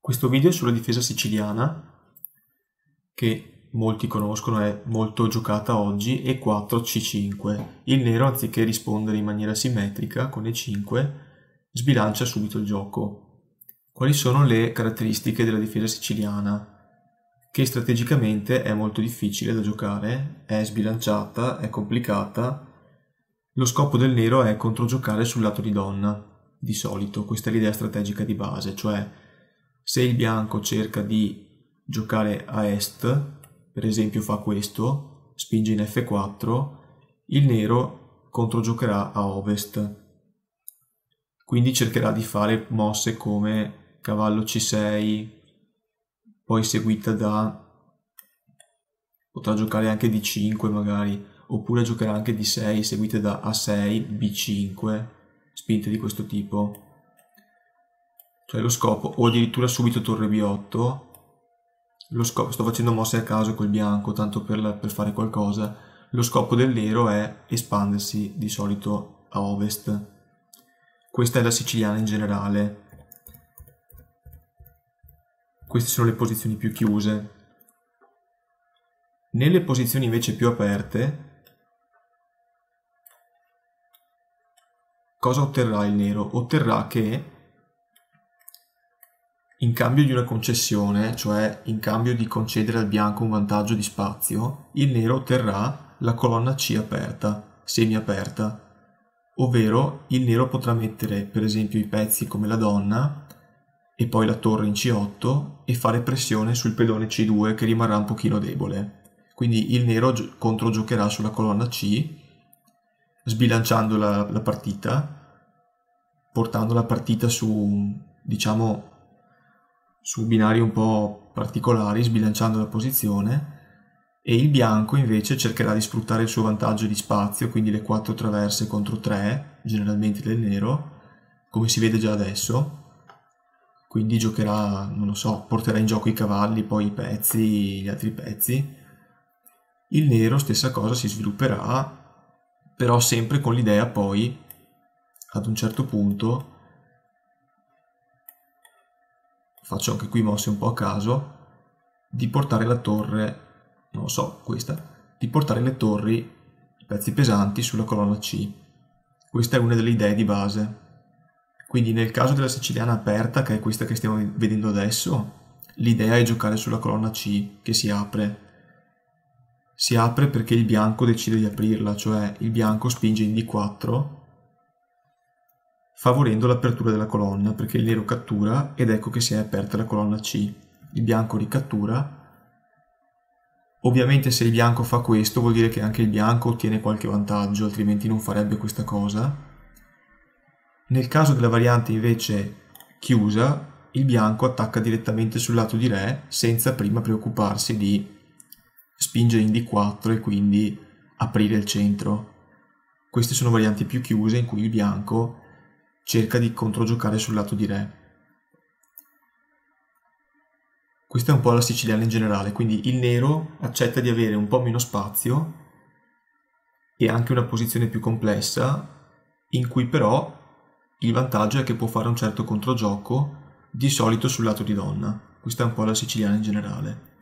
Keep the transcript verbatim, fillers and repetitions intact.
Questo video è sulla difesa siciliana, che molti conoscono, è molto giocata oggi, e quattro C cinque. Il nero, anziché rispondere in maniera simmetrica con E cinque, sbilancia subito il gioco. Quali sono le caratteristiche della difesa siciliana? Che strategicamente è molto difficile da giocare, è sbilanciata, è complicata. Lo scopo del nero è controgiocare sul lato di donna, di solito. Questa è l'idea strategica di base, cioè se il bianco cerca di giocare a est, per esempio fa questo, spinge in F quattro, il nero controgiocherà a ovest. Quindi cercherà di fare mosse come cavallo C sei, poi seguita da... potrà giocare anche D cinque magari, oppure giocherà anche D sei seguite da A sei, B cinque, spinte di questo tipo. Cioè lo scopo, o addirittura subito torre B otto, lo scopo, sto facendo mosse a caso col bianco, tanto per, per fare qualcosa, lo scopo del nero è espandersi di solito a ovest. Questa è la siciliana in generale. Queste sono le posizioni più chiuse. Nelle posizioni invece più aperte, cosa otterrà il nero? Otterrà che in cambio di una concessione, cioè in cambio di concedere al bianco un vantaggio di spazio, il nero otterrà la colonna C aperta, semi-aperta, ovvero il nero potrà mettere per esempio i pezzi come la donna e poi la torre in C otto e fare pressione sul pedone C due che rimarrà un pochino debole. Quindi il nero controgiocherà sulla colonna C, sbilanciando la, la partita, portando la partita su, diciamo, su binari un po' particolari, sbilanciando la posizione, e il bianco invece cercherà di sfruttare il suo vantaggio di spazio, quindi le quattro traverse contro tre, generalmente del nero, come si vede già adesso. Quindi giocherà, non lo so, porterà in gioco i cavalli, poi i pezzi, gli altri pezzi. Il nero, stessa cosa, si svilupperà, però sempre con l'idea poi, ad un certo punto, faccio anche qui mosse un po' a caso, di portare la torre, non lo so, questa, di portare le torri, i pezzi pesanti, sulla colonna C. Questa è una delle idee di base. Quindi nel caso della siciliana aperta, che è questa che stiamo vedendo adesso, l'idea è giocare sulla colonna C, che si apre. Si apre perché il bianco decide di aprirla, cioè il bianco spinge in D quattro, favorendo l'apertura della colonna, perché il nero cattura ed ecco che si è aperta la colonna C. Il bianco ricattura. Ovviamente se il bianco fa questo vuol dire che anche il bianco ottiene qualche vantaggio, altrimenti non farebbe questa cosa. Nel caso della variante invece chiusa, il bianco attacca direttamente sul lato di re senza prima preoccuparsi di spingere in D quattro e quindi aprire il centro. Queste sono varianti più chiuse in cui il bianco cerca di controgiocare sul lato di re. Questa è un po' la siciliana in generale, quindi il nero accetta di avere un po' meno spazio e anche una posizione più complessa, in cui però il vantaggio è che può fare un certo controgioco, di solito sul lato di donna. Questa è un po' la siciliana in generale.